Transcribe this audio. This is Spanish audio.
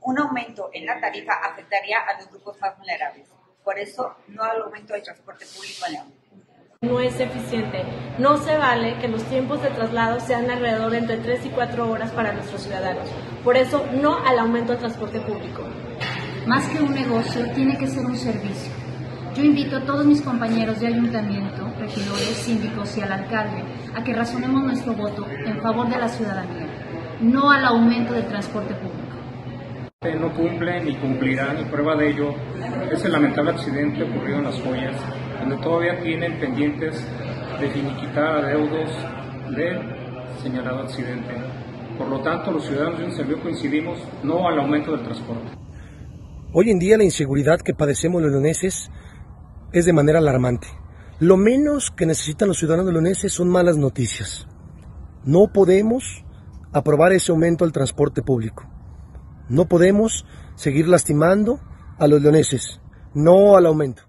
Un aumento en la tarifa afectaría a los grupos más vulnerables. Por eso, no al aumento del transporte público en León. No es eficiente. No se vale que los tiempos de traslado sean alrededor de entre 3 y 4 horas para nuestros ciudadanos. Por eso, no al aumento del transporte público. Más que un negocio, tiene que ser un servicio. Yo invito a todos mis compañeros de ayuntamiento, regidores, síndicos y al alcalde a que razonemos nuestro voto en favor de la ciudadanía, no al aumento del transporte público. No cumplen ni cumplirán, y prueba de ello es el lamentable accidente ocurrido en Las Joyas, donde todavía tienen pendientes de finiquitar adeudos del señalado accidente. Por lo tanto, los ciudadanos de un servidor coincidimos no al aumento del transporte. Hoy en día la inseguridad que padecemos los leoneses es de manera alarmante. Lo menos que necesitan los ciudadanos leoneses son malas noticias. No podemos aprobar ese aumento al transporte público. No podemos seguir lastimando a los leoneses, no al aumento.